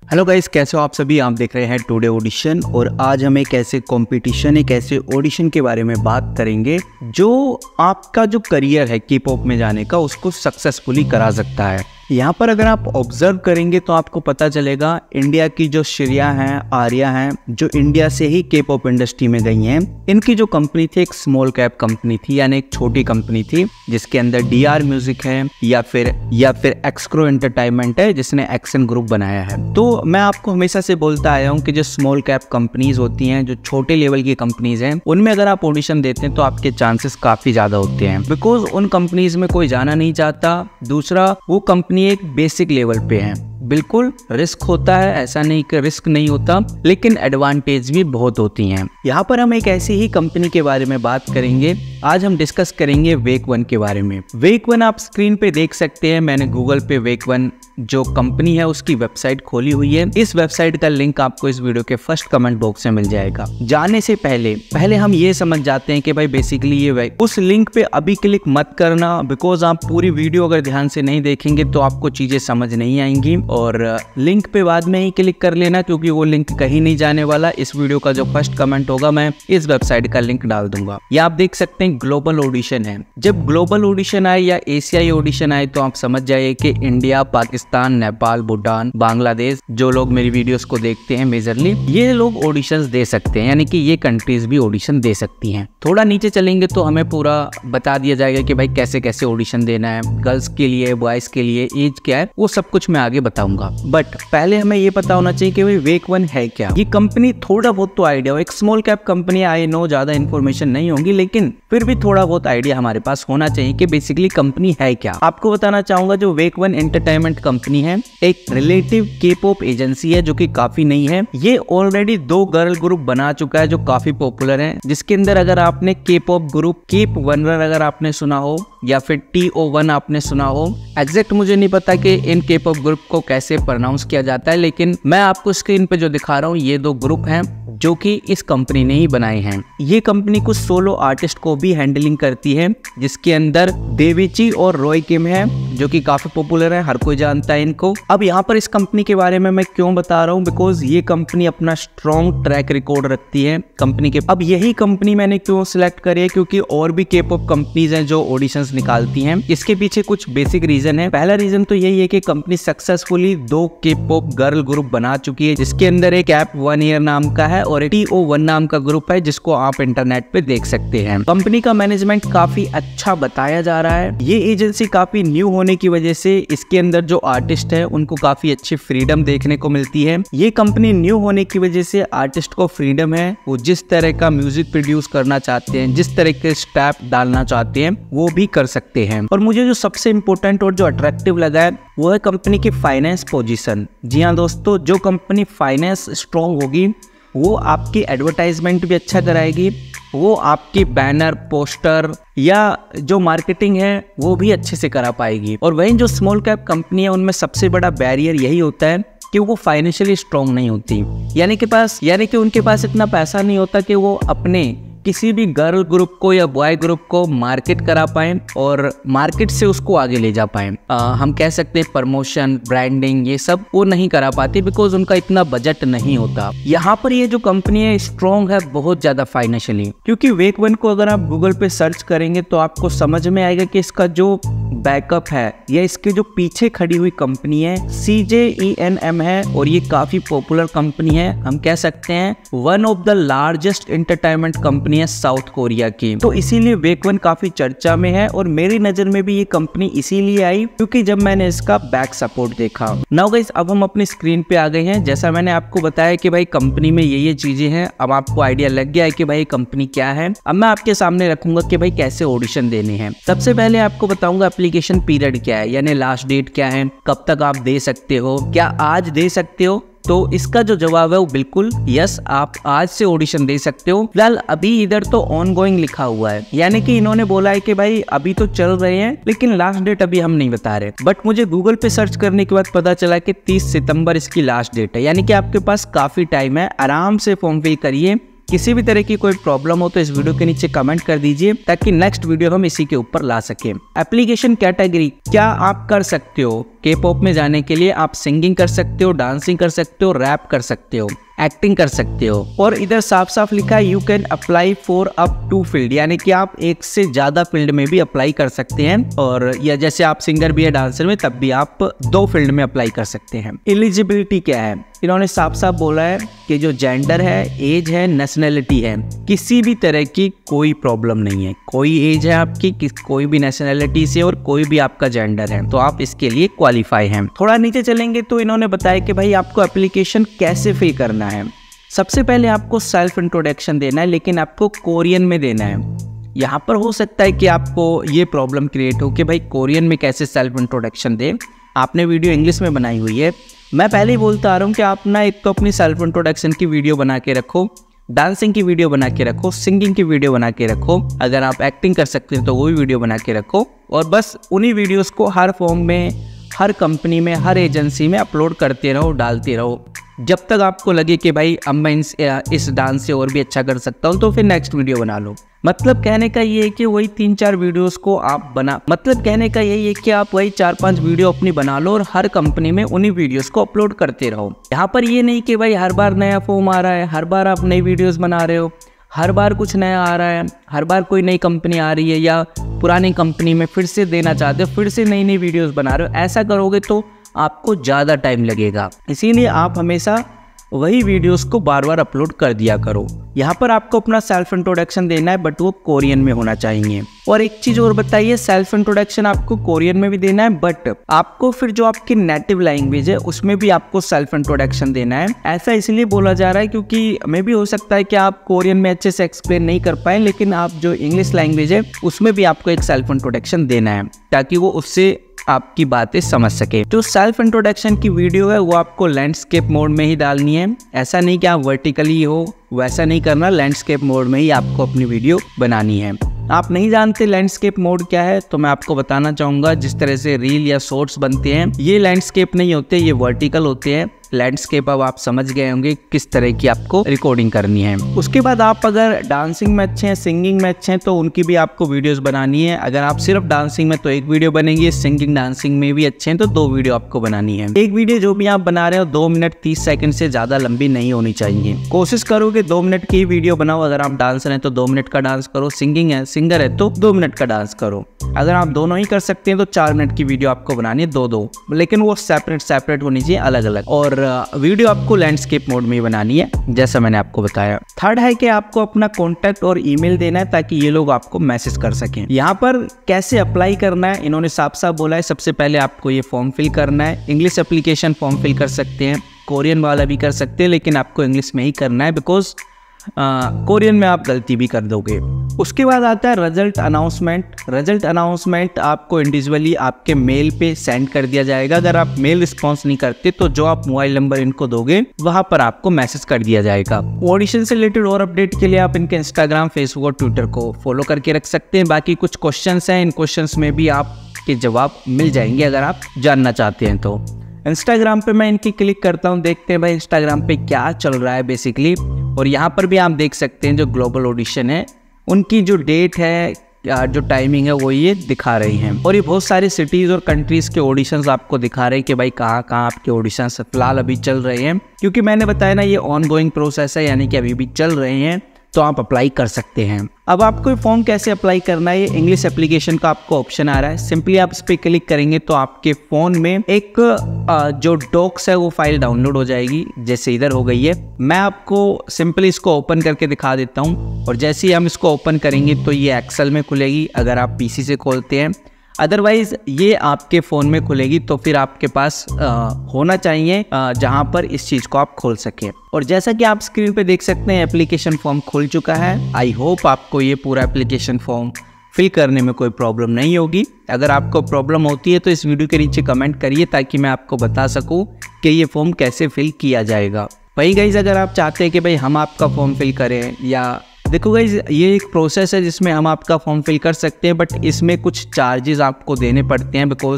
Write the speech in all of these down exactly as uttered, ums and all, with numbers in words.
Hello guys, कैसे हो आप सभी। आप देख रहे हैं टुडे ऑडिशन और आज हम एक ऐसे कंपटीशन एक ऐसे ऑडिशन के बारे में बात करेंगे जो आपका जो करियर है के पॉप में जाने का उसको सक्सेसफुली करा सकता है। यहाँ पर अगर आप ऑब्जर्व करेंगे तो आपको पता चलेगा इंडिया की जो श्रेया हैं, आर्या हैं, जो इंडिया से ही के पॉप इंडस्ट्री में गई हैं, इनकी जो कंपनी थी एक स्मॉल कैप कंपनी थी, यानी एक छोटी कंपनी थी जिसके अंदर डी आर म्यूजिक है या फिर या फिर एक्सक्रो एंटरटेनमेंट है जिसने एक्शन ग्रुप बनाया है। तो मैं आपको हमेशा से बोलता आया हूँ कि जो स्मॉल कैप कंपनीज होती हैं, जो छोटे लेवल की कंपनीज हैं, उनमें अगर आप ऑडिशन देते हैं तो आपके चांसेस काफी ज्यादा होते हैं, बिकॉज उन कंपनीज में कोई जाना नहीं चाहता। दूसरा, वो कंपनी एक बेसिक लेवल पे है, बिल्कुल रिस्क होता है, ऐसा नहीं कि रिस्क नहीं होता, लेकिन एडवांटेज भी बहुत होती हैं। यहाँ पर हम एक ऐसी ही कंपनी के बारे में बात करेंगे। आज हम डिस्कस करेंगे वेक वन के बारे में। वेक वन आप स्क्रीन पे देख सकते हैं, मैंने गूगल पे वेक वन जो कंपनी है उसकी वेबसाइट खोली हुई है। इस वेबसाइट का लिंक आपको इस वीडियो के फर्स्ट कमेंट बॉक्स में मिल जाएगा। जाने से पहले पहले हम ये समझ जाते हैं कि भाई बेसिकली ये उस लिंक पे अभी क्लिक मत करना, बिकॉज आप पूरी वीडियो अगर ध्यान से नहीं देखेंगे तो आपको चीजें समझ नहीं आएंगी, और लिंक पे बाद में ही क्लिक कर लेना क्योंकि वो लिंक कहीं नहीं जाने वाला। इस वीडियो का जो फर्स्ट कमेंट होगा मैं इस वेबसाइट का लिंक डाल दूंगा। ये आप देख सकते हैं ग्लोबल ऑडिशन है। जब ग्लोबल ऑडिशन आए या एशियाई ऑडिशन आए तो आप समझ जाइए कि इंडिया, पाकिस्तान, नेपाल, भूटान, बांग्लादेश, जो लोग मेरी वीडियोस को देखते हैं मेजरली, ये लोग ऑडिशंस दे सकते हैं, यानी कि ये कंट्रीज भी ऑडिशन दे सकती हैं। थोड़ा नीचे चलेंगे तो हमें पूरा बता दिया जाएगा कि भाई कैसे कैसे ऑडिशन देना है, गर्ल्स के लिए, बॉयज के लिए, एज क्या है, वो सब कुछ मैं आगे बताऊंगा। बट पहले हमें ये पता होना चाहिए कि भाई वेक वन है क्या। ये कंपनी थोड़ा बहुत तो आइडिया हो, एक small cap company, I know ज्यादा इन्फॉर्मेशन नहीं होगी, लेकिन फिर भी थोड़ा बहुत आइडिया हमारे पास होना चाहिए कि बेसिकली कंपनी है क्या। आपको बताना चाहूंगा जो वेक वन एंटरटेनमेंट कंपनी है एक रिलेटिव के पॉप एजेंसी है जो कि काफी नई है। ये ऑलरेडी दो गर्ल ग्रुप बना चुका है जो काफी पॉपुलर है, जिसके अंदर अगर आपने के पॉप ग्रुप कीप वनर अगर आपने सुना हो या फिर टी ओ वन आपने सुना हो, एग्जैक्ट मुझे नहीं पता कि इन के पॉप ग्रुप को कैसे प्रोनाउंस किया जाता है, लेकिन मैं आपको स्क्रीन पे जो दिखा रहा हूँ ये दो ग्रुप हैं जो कि इस कंपनी ने ही बनाए हैं। ये कंपनी कुछ सोलो आर्टिस्ट को भी हैंडलिंग करती है, जिसके अंदर देवीची और रॉय किम है जो कि काफी पॉपुलर है, हर कोई जानता है इनको। अब यहाँ पर इस कंपनी के बारे में मैं क्यों बता रहा हूँ, बिकॉज ये कंपनी अपना स्ट्रॉन्ग ट्रैक रिकॉर्ड रखती है कंपनी के। अब यही कंपनी मैंने क्यों सिलेक्ट करी है, क्योंकि और भी के पॉप कंपनीज हैं जो ऑडिशंस निकालती हैं। इसके पीछे कुछ बेसिक रीजन है। पहला रीजन तो यही है कि कंपनी सक्सेसफुली दो के पॉप गर्ल ग्रुप बना चुकी है, जिसके अंदर एक कैप वन ईयर नाम का है और एक टी ओ वन नाम का ग्रुप है जिसको आप इंटरनेट पे देख सकते हैं। कंपनी का मैनेजमेंट काफी अच्छा बताया जा रहा है। ये एजेंसी काफी न्यू होने की वजह से इसके अंदर जो आर्टिस्ट है उनको काफी अच्छी फ्रीडम देखने को मिलती है। ये कंपनी न्यू होने की वजह से आर्टिस्ट को फ्रीडम है, वो जिस तरह का म्यूजिक प्रोड्यूस करना चाहते हैं, जिस तरह के स्टेप डालना चाहते हैं वो भी कर सकते हैं। और मुझे जो सबसे इम्पोर्टेंट और जो अट्रैक्टिव लगा है वो है कंपनी की फाइनेंस पोजीशन। जी हाँ दोस्तों, जो कंपनी फाइनेंस स्ट्रॉन्ग होगी वो आपकी एडवर्टाइजमेंट भी अच्छा कराएगी, वो आपकी बैनर, पोस्टर या जो मार्केटिंग है वो भी अच्छे से करा पाएगी। और वहीं जो स्मॉल कैप कंपनी है उनमें सबसे बड़ा बैरियर यही होता है कि वो फाइनेंशियली स्ट्रॉन्ग नहीं होती, यानी कि पास यानी कि उनके पास इतना पैसा नहीं होता कि वो अपने किसी भी गर्ल ग्रुप को या बॉय ग्रुप को मार्केट करा पाए और मार्केट से उसको आगे ले जा पाए। हम कह सकते हैं प्रमोशन, ब्रांडिंग, ये सब वो नहीं करा पाती बिकॉज उनका इतना बजट नहीं होता। यहाँ पर ये जो कंपनी है स्ट्रॉन्ग है बहुत ज्यादा फाइनेंशियली, क्योंकि वेक वन को अगर आप गूगल पे सर्च करेंगे तो आपको समझ में आएगा कि इसका जो बैकअप है या इसके जो पीछे खड़ी हुई कंपनी है सी जे ई एन एम है, और ये काफी पॉपुलर कंपनी है। हम कह सकते हैं one of the largest entertainment company है साउथ कोरिया की। तो इसीलिए वेक वन काफी चर्चा में है और मेरी नजर में भी ये कंपनी इसीलिए आई क्योंकि जब मैंने इसका बैक सपोर्ट देखा। नाउ गाइस, अब हम अपनी स्क्रीन पे आ गए हैं। जैसा मैंने आपको बताया कि भाई कंपनी में ये ये चीजें हैं, अब आपको आइडिया लग गया है कि भाई कंपनी क्या है। अब मैं आपके सामने रखूंगा कि भाई कैसे ऑडिशन देने हैं। सबसे पहले आपको बताऊंगा एप्लीकेशन पीरियड क्या है, यानी लास्ट डेट क्या है, कब तक आप दे सकते हो, क्या आज दे सकते हो। तो इसका जो जवाब है वो बिल्कुल यस, आप आज से ऑडिशन दे सकते हो। फिलहाल अभी इधर तो ऑन गोइंग लिखा हुआ है, यानी कि इन्होंने बोला है कि भाई अभी तो चल रहे हैं लेकिन लास्ट डेट अभी हम नहीं बता रहे। बट मुझे गूगल पे सर्च करने के बाद पता चला कि तीस सितंबर इसकी लास्ट डेट है, यानी कि आपके पास काफी टाइम है, आराम से फॉर्म फिल करिए। किसी भी तरह की कोई प्रॉब्लम हो तो इस वीडियो के नीचे कमेंट कर दीजिए ताकि नेक्स्ट वीडियो हम इसी के ऊपर ला सके। एप्लीकेशन कैटेगरी, क्या आप कर सकते हो के पॉप में जाने के लिए? आप सिंगिंग कर सकते हो, डांसिंग कर सकते हो, रैप कर सकते हो, एक्टिंग कर सकते हो। और इधर साफ साफ लिखा है you can apply for up to field, यानी कि आप एक से ज्यादा फील्ड में भी अप्लाई कर सकते हैं। और या जैसे आप सिंगर भी है डांसर में, तब भी आप दो फील्ड में अप्लाई कर सकते हैं। एलिजिबिलिटी क्या है? इन्होंने साफ साफ बोला है कि जो जेंडर है, एज है, नेशनैलिटी है, किसी भी तरह की कोई प्रॉब्लम नहीं है। कोई एज है आपकी, कि, कोई भी नेशनैलिटी से और कोई भी आपका जेंडर है तो आप इसके लिए क्वालिफाई हैं। थोड़ा नीचे चलेंगे तो इन्होंने बताया कि भाई आपको एप्लीकेशन कैसे फिल करना है। सबसे पहले आपको सेल्फ इंट्रोडक्शन देना है, लेकिन आपको कोरियन में देना है। यहाँ पर हो सकता है कि आपको ये प्रॉब्लम क्रिएट हो कि भाई कोरियन में कैसे सेल्फ इंट्रोडक्शन दें। आपने वीडियो इंग्लिश में बनाई हुई है। मैं पहले ही बोलता आ रहा हूँ कि आप ना एक तो अपनी सेल्फ इंट्रोडक्शन की वीडियो बना के रखो, डांसिंग की वीडियो बना के रखो, सिंगिंग की वीडियो बना के रखो, अगर आप एक्टिंग कर सकते हैं तो वो भी वीडियो बना के रखो, और बस उन्हीं वीडियोस को हर फॉर्म में, हर कंपनी में, हर एजेंसी में अपलोड करते रहो, डालते रहो, जब तक आपको लगे कि भाई अब मैं इस, इस डांस से और भी अच्छा कर सकता हूँ तो फिर नेक्स्ट वीडियो बना लो। मतलब कहने का ये है कि वही तीन चार वीडियोस को आप बना मतलब कहने का यही है कि आप वही चार पांच वीडियो अपनी बना लो और हर कंपनी में उन्हीं वीडियोस को अपलोड करते रहो। यहाँ पर ये नहीं कि भाई हर बार नया फॉर्म आ रहा है, हर बार आप नई वीडियोस बना रहे हो, हर बार कुछ नया आ रहा है, हर बार कोई नई कंपनी आ रही है या पुरानी कंपनी में फिर से देना चाहते हो, फिर से नई नई वीडियोस बना रहे हो। ऐसा करोगे तो आपको ज़्यादा टाइम लगेगा। इसीलिए आप हमेशा वही वीडियोस को बार बार अपलोड कर दिया करो। यहाँ पर आपको अपना सेल्फ इंट्रोडक्शन देना है, बट वो कोरियन में होना चाहिए। और एक चीज़ और बताइए, सेल्फ इंट्रोडक्शन आपको कोरियन में भी देना है, बट आपको फिर जो आपकी नेटिव लैंग्वेज है उसमें भी आपको सेल्फ इंट्रोडक्शन देना है। ऐसा इसलिए बोला जा रहा है क्योंकि मे भी हो सकता है कि आप कोरियन में अच्छे से एक्सप्लेन नहीं कर पाए, लेकिन आप जो इंग्लिश लैंग्वेज है उसमें भी आपको एक सेल्फ इंट्रोडक्शन देना है ताकि वो उससे आपकी बातें समझ सके। जो सेल्फ इंट्रोडक्शन की वीडियो है वो आपको लैंडस्केप मोड में ही डालनी है। ऐसा नहीं कि आप वर्टिकली हो, वैसा नहीं करना, लैंडस्केप मोड में ही आपको अपनी वीडियो बनानी है। आप नहीं जानते लैंडस्केप मोड क्या है तो मैं आपको बताना चाहूँगा। जिस तरह से रील या शॉर्ट्स बनते हैं, ये लैंडस्केप नहीं होते, ये वर्टिकल होते हैं। लैंडस्केप अब आप समझ गए होंगे किस तरह की आपको रिकॉर्डिंग करनी है। उसके बाद आप अगर डांसिंग में अच्छे हैं, सिंगिंग में अच्छे हैं तो उनकी भी आपको वीडियोस बनानी है। अगर आप सिर्फ डांसिंग में तो एक वीडियो बनेगी, सिंगिंग डांसिंग में भी अच्छे हैं तो दो वीडियो आपको बनानी है। एक वीडियो जो भी आप बना रहे हो दो मिनट तीस सेकंड से ज्यादा लंबी नहीं होनी चाहिए। कोशिश करो कि दो मिनट की वीडियो बनाओ। अगर आप डांसर हैं तो दो मिनट का डांस करो, सिंगिंग है सिंगर है तो दो मिनट का डांस करो। अगर आप दोनों ही कर सकते हैं तो चार मिनट की वीडियो आपको बनानी है, दो दो, लेकिन वो सेपरेट सेपरेट होनी चाहिए, अलग अलग। और वीडियो आपको लैंडस्केप मोड में ही बनानी है जैसा मैंने आपको बताया। थर्ड है कि आपको अपना कॉन्टैक्ट और ईमेल देना है ताकि ये लोग आपको मैसेज कर सकें। यहाँ पर कैसे अप्लाई करना है इन्होंने साफ साफ बोला है। सबसे पहले आपको ये फॉर्म फिल करना है। इंग्लिश एप्लीकेशन फॉर्म फिल कर सकते हैं, कोरियन वाला भी कर सकते हैं, लेकिन आपको इंग्लिश में ही करना है बिकॉज कोरियन में आप गलती भी कर दोगे। उसके बाद आता है रिजल्ट अनाउंसमेंट। रिजल्ट अनाउंसमेंट आपको इंडिविजुअली आपके मेल पे सेंड कर दिया जाएगा। अगर आप मेल रिस्पॉन्स नहीं करते तो जो आप मोबाइल नंबर इनको दोगे वहां पर आपको मैसेज कर दिया जाएगा। ऑडिशन से रिलेटेड और अपडेट के लिए आप इनके इंस्टाग्राम, फेसबुक और ट्विटर को फॉलो करके रख सकते हैं। बाकी कुछ क्वेश्चन हैं, इन क्वेश्चन में भी आपके जवाब मिल जाएंगे अगर आप जानना चाहते हैं तो। इंस्टाग्राम पे मैं इनकी क्लिक करता हूँ, देखते हैं भाई इंस्टाग्राम पे क्या चल रहा है बेसिकली। और यहाँ पर भी आप देख सकते हैं जो ग्लोबल ऑडिशन है उनकी जो डेट है, जो टाइमिंग है वो ये दिखा रही हैं। और ये बहुत सारी सिटीज़ और कंट्रीज़ के ऑडिशंस आपको दिखा रहे हैं कि भाई कहाँ कहाँ आपके ऑडिशंस फिलहाल अभी चल रहे हैं। क्योंकि मैंने बताया ना ये ऑन गोइंग प्रोसेस है, यानी कि अभी भी चल रहे हैं, तो आप अप्लाई कर सकते हैं। अब आपको ये फॉर्म कैसे अप्लाई करना है, ये इंग्लिश एप्लीकेशन का आपको ऑप्शन आ रहा है। सिंपली आप इस पर क्लिक करेंगे तो आपके फ़ोन में एक जो डॉक्स है वो फाइल डाउनलोड हो जाएगी, जैसे इधर हो गई है। मैं आपको सिंपली इसको ओपन करके दिखा देता हूँ। और जैसे ही हम इसको ओपन करेंगे तो ये एक्सेल में खुलेगी अगर आप पीसी से खोलते हैं, अदरवाइज ये आपके फ़ोन में खुलेगी। तो फिर आपके पास आ, होना चाहिए आ, जहाँ पर इस चीज़ को आप खोल सकें। और जैसा कि आप स्क्रीन पे देख सकते हैं एप्लीकेशन फॉर्म खुल चुका है। आई होप आपको ये पूरा एप्लीकेशन फॉर्म फिल करने में कोई प्रॉब्लम नहीं होगी। अगर आपको प्रॉब्लम होती है तो इस वीडियो के नीचे कमेंट करिए ताकि मैं आपको बता सकूँ कि ये फॉर्म कैसे फिल किया जाएगा। वही गाइज अगर आप चाहते हैं कि भाई हम आपका फॉर्म फिल करें, या देखो गाइज ये एक प्रोसेस है जिसमें हम आपका फॉर्म फिल कर सकते हैं, बट इसमें कुछ चार्जेस आपको देने पड़ते हैं बिकॉज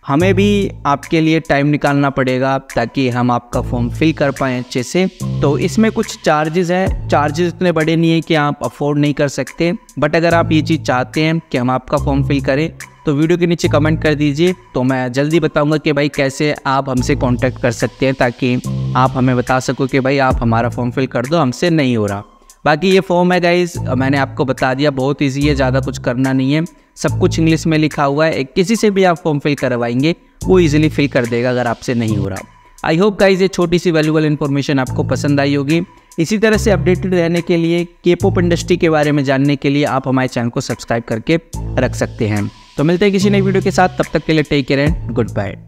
हमें भी आपके लिए टाइम निकालना पड़ेगा ताकि हम आपका फॉर्म फिल कर पाएँ अच्छे से। तो इसमें कुछ चार्जेस हैं, चार्जेस इतने बड़े नहीं है कि आप अफोर्ड नहीं कर सकते, बट अगर आप ये चीज़ चाहते हैं कि हम आपका फॉर्म फिल करें तो वीडियो के नीचे कमेंट कर दीजिए, तो मैं जल्दी बताऊंगा कि भाई कैसे आप हमसे कांटेक्ट कर सकते हैं, ताकि आप हमें बता सको कि भाई आप हमारा फॉर्म फिल कर दो, हमसे नहीं हो रहा। बाकी ये फॉर्म है गाइस, मैंने आपको बता दिया, बहुत इजी है, ज़्यादा कुछ करना नहीं है, सब कुछ इंग्लिश में लिखा हुआ है। किसी से भी आप फॉर्म फिल करवाएंगे वो इजीली फिल कर देगा अगर आपसे नहीं हो रहा। आई होप गाइस ये छोटी सी वैल्यूएबल इन्फॉर्मेशन आपको पसंद आई होगी। इसी तरह से अपडेटेड रहने के लिए, के पॉप इंडस्ट्री के बारे में जानने के लिए आप हमारे चैनल को सब्सक्राइब करके रख सकते हैं। तो मिलते हैं किसी नई वीडियो के साथ, तब तक के लिए take care and good bye.